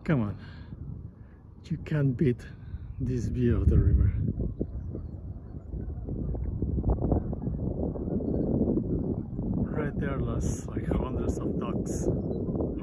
Come on, you can't beat this view of the river. Right there, there's like hundreds of ducks.